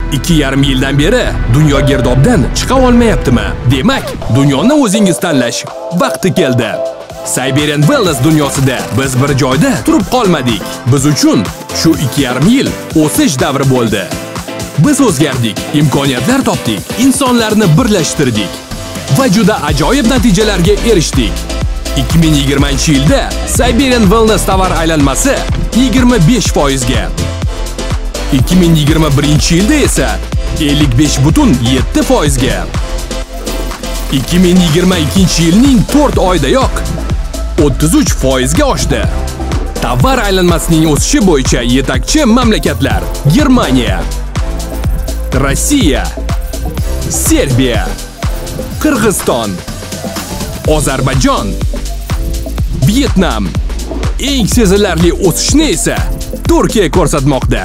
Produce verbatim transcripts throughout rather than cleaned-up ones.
ikki yarim yildan beri dunyo girdobdan chiqa olmayaptimi? Demak, dunyoni o'zingiz tanlash vaqti keldi. Siberian Wellness dunyosida biz bir joyda turib qolmadik. Biz uchun shu ikki yarim yil o'sish davri bo'ldi. Biz o'zgardik, imkoniyatlar topdik, insonlarni birlashtirdik va juda ajoyib natijalarga erishdik. ikki ming yigirmanchi yilda Siberian Wellness tovar aylanmasi yigirma besh foiz ga, ikki ming yigirma birinchi yilda esa ellik besh butun yetti foiz ga, ikki ming yigirma ikkinchi yilning to'rt oyidayoq o'ttiz uch foiz ga oshdi. Tovar aylanmasining o'sishi bo'yicha yetakchi mamlakatlar: Germaniya, Rossiya, Serbiya, Qirg'iziston, Ozarbayjon, Vyetnam. Eng sezilarli o'sishni esa Turkiya ko'rsatmoqda.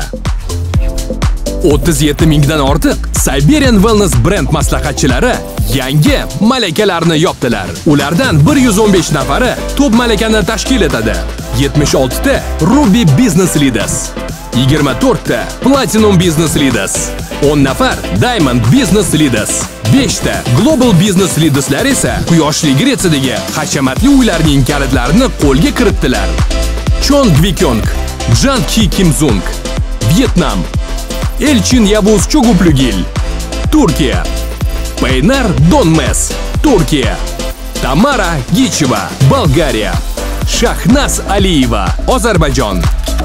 o'ttiz yetti mingdan ortiq Siberian Wellness brend maslahatchilari yangi malakalarni yopdilar. Ulardan bir yuz o'n besh nafari top malakani tashkil etadi. yetmish olti ta Ruby Business Leaders, yigirma to'rt ta Platinum Business Leaders, o'n nafar Diamond Business Leaders, besh ta Global Business Leaderslar esa Quyoshli Gretsiyadagi hashamatli uylarning kalitlarini qo'lga kiritdilar. Chon Gvikyong, Jan Ki Kimzung, Vyetnam, Elchin Yavuz Choguplugil, Turkiya, Peynar Donmes, Turkiya, Tamara Gicheva, Bolgariya, Shahnaz Aliyeva, Ozarbayjon.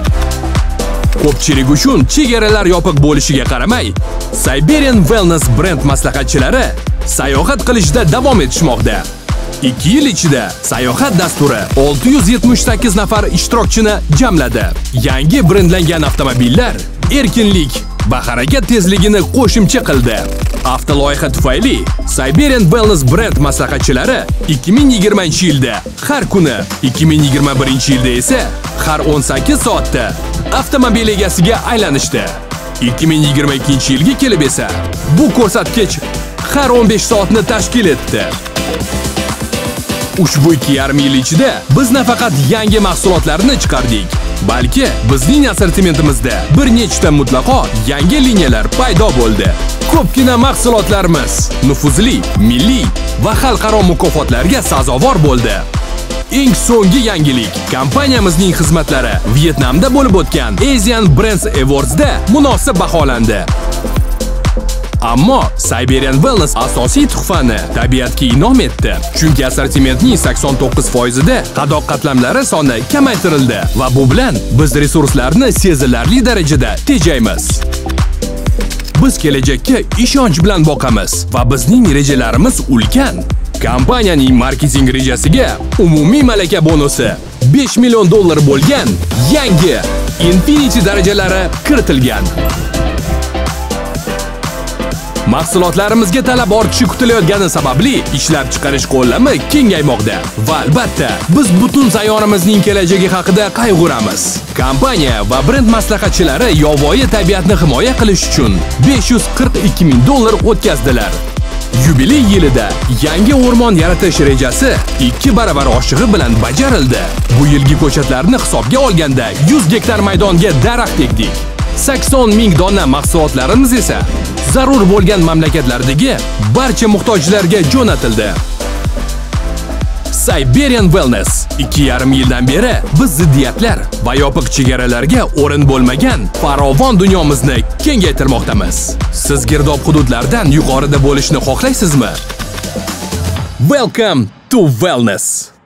Ko'pchilik uchun chegaralar yopiq bo'lishiga qaramay, Siberian Wellness brend maslahatchilari sayohat qilishda davom etishmoqda. ikki yil ichida sayohat dasturi olti yuz yetmish sakkiz nafar ishtirokchini jamladi. Yangi brendlangan avtomobillar erkinlik va harakat tezligini qo'shimcha qildi. Avtoloyiha tufayli Siberian Wellness brend maslahatchilari ikki ming yigirmanchi yilda har kuni, ikki ming yigirma birinchi yilda esa har o'n sakkiz soatda avtomobil egasiga aylanishdi. ikki ming yigirma ikkinchi yilga kelib esa bu ko'rsatkich har o'n besh soatni tashkil etdi. Ushbu ikki yarim yil ichida biz nafaqat yangi mahsulotlarni chiqardik, balki bizning assortimentimizda bir nechta mutlaqo yangi liniyalar paydo bo'ldi. Ko'pgina mahsulotlarimiz nufuzli, milliy va xalqaro mukofotlarga sazovor bo'ldi. Eng so'nggi yangilik, kompaniyamizning xizmatlari Vyetnamda bo'lib o'tgan Asian Brands Awards'da munosib baholandi. Ammo Siberian Wellness asosiy tuhfani tabiatga inom etdi. Chunki assortimentning sakson to'qqiz foiz ida qadoq qatlamlari soni kamaytirildi va bu bilan biz resurslarni sezilarli darajada tejaymiz. Biz kelajakka ishonch bilan boqamiz va bizning rejalarimiz ulkan. Kompaniyaning marketing rejasiga umumiy malaka bonusi besh million dollar bo'lgan yangi Infinity darajalari kiritilgan. Mahsulotlarimizga talab ortishi kutilayotgani sababli ishlab chiqarish qo'llami kengaymoqda va albatta biz butun sayyoramizning kelajagi haqida qayg'uramiz. Kompaniya va brend maslahatchilari yovvoyi tabiatni himoya qilish uchun besh yuz qirq ikki ming dollar o'tkazdilar. Yubiley yilida yangi o'rmon yaratish rejasi ikki baravar oshig'i bilan bajarildi. Bu yilgi ko'chatlarni hisobga olganda yuz gektar maydonga daraxt ekdik. sakson ming dona mahsulotlarimiz esa zarur bo'lgan mamlakatlardagi barcha muhtojlarga jo'natildi. Siberian Wellness ikki yarim yildan beri biz ziddiyatlar va yopiq chegaralarga o'rin bo'lmagan farovon dunyomizni kengaytirmoqdamiz. Siz girdob hududlardan yuqorida bo'lishni xohlaysizmi? Welcome to Wellness.